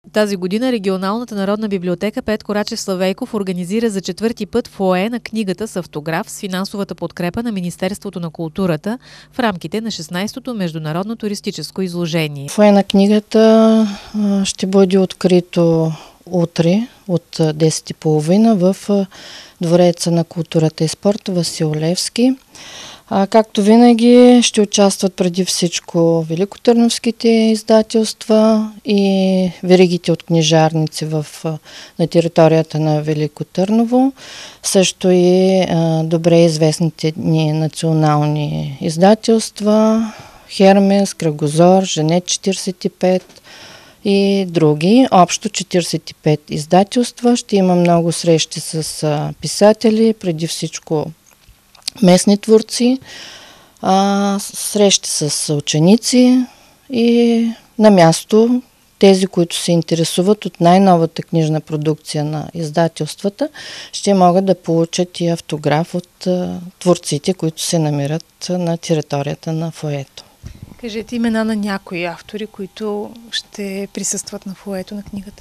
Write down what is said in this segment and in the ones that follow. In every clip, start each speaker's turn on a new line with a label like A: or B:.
A: Тази година Регионалната народна библиотека Петко Рачев Славейков организира за четвърти път фоае на книгата с автограф с финансовата подкрепа на Министерството на културата в рамките на 16-то международно туристическо изложение.
B: Фоае на книгата ще бъде открито утре от 10:30 в Двореца на културата и спорта Васил Левски. Както винаги ще участват преди всичко великотърновските издателства и веригите от книжарници на територията на Велико Търново. Също и добре известните ни национални издателства Хермес, Кръгозор, Женет 45 и други. Общо 45 издателства. Ще има много срещи с писатели, преди всичко местни творци, срещи с ученици и на място тези, които се интересуват от най-новата книжна продукция на издателствата, ще могат да получат и автограф от творците, които се намират на територията на фоайето.
C: Кажете имена на някои автори, които ще присъстват на фоайето на книгата.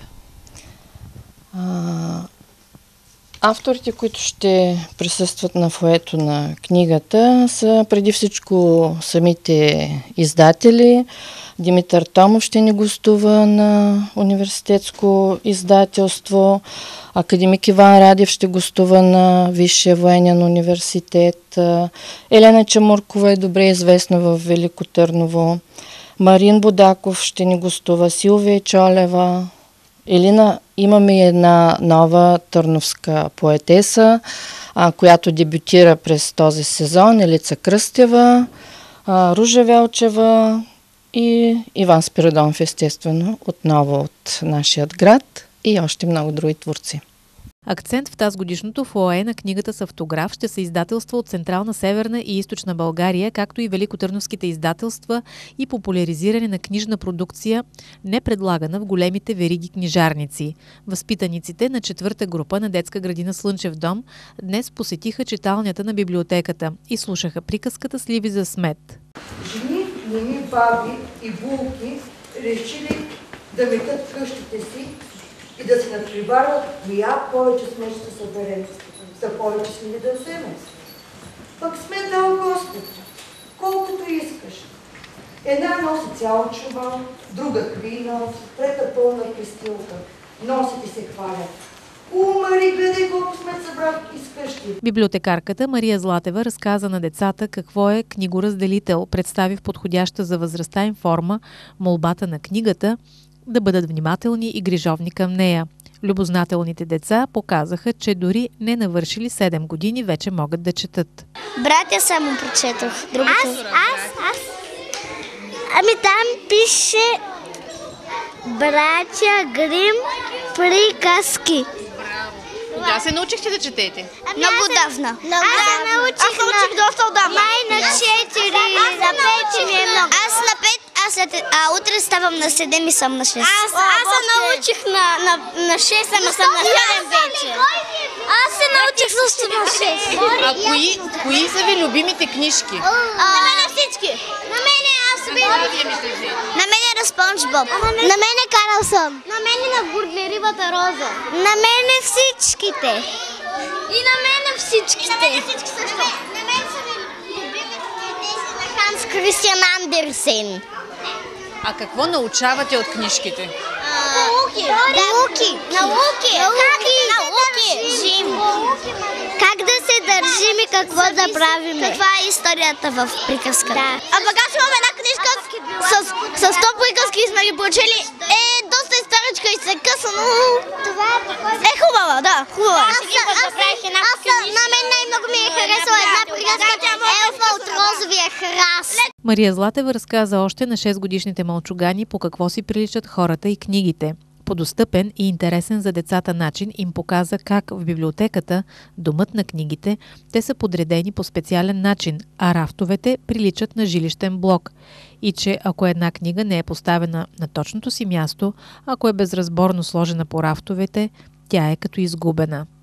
B: Авторите, които ще присъстват на фоайето на книгата, са преди всичко самите издатели. Димитър Томов ще ни гостува на университетско издателство. Академик Иван Радев ще гостува на Висшия военен университет. Елена Чамуркова е добре известна в Велико Търново. Марин Будаков ще ни гостува, Силвия Чолева. Елина, имаме една нова търновска поетеса, която дебютира през този сезон. Елица Кръстева, Ружа Велчева и Иван Спиридонов, естествено, отново от нашият град и още много други творци.
A: Акцент в тазгодишното фоае на книгата с автограф ще са издателства от Централна, Северна и Източна България, както и великотърновските издателства и популяризиране на книжна продукция, не предлагана в големите вериги книжарници. Възпитаниците на четвърта група на детска градина Слънчев дом днес посетиха читалнята на библиотеката и слушаха приказката Сливи за смет.
D: Жени, неми, баби и булки решили да метат къщите си и да се надпреварват, коя повече смет ще съберем, за повече сме ли да вземем. Пък сме дал Господ, колкото искаш. Една носи цял чувал, друга кри носи, трета пълна крестилка. Носите се хвалят. Мари, гледай колко сме събрали из къщи.
A: Библиотекарката Мария Златева разказа на децата какво е книгоразделител, представи в подходяща за възрастта им форма молбата на книгата, да бъдат внимателни и грижовни към нея. Любознателните деца показаха, че дори не навършили 7 години вече могат да четат.
E: Братя само прочетох. Аз? Ами там пише Братя Грим приказки.
C: Кога се научихте да четете?
E: Много давна. Аз научих доста отдавна. Май на 4, на 5 ми е много. Аз на 5, утре ставам на 7 и съм на 6. Аз се научих на 6, ама съм на 7 вече. Аз се научих също на 6.
C: Кои са ви любимите книжки?
E: На мен всички. На мен На мен е на Спонж Боб. На мен е Карлсон. На мен е на Бургнеривата роза. На мен е всичките. И на мен е всичките. На мен е всички също. На мен са ми любимите тези на Ханс Кристиан Андерсен.
C: А какво научавате от книжките?
E: Науки. Как да се държим и какво да правим. Каква е историята в приказката. А пък аз имам една книжка с 100 приказки сме ги получили. Доста историчка и се къса, но е хубава, да, хубава. На мен най-много ми е харесала една приказка Елфа от розовия храст.
A: Мария Златева разказа още на 6-годишните мълчугани по какво си приличат хората и книгите. По достъпен и интересен за децата начин им показа как в библиотеката, домът на книгите, те са подредени по специален начин, а рафтовете приличат на жилищен блок. И че ако една книга не е поставена на точното си място, ако е безразборно сложена по рафтовете, тя е като изгубена.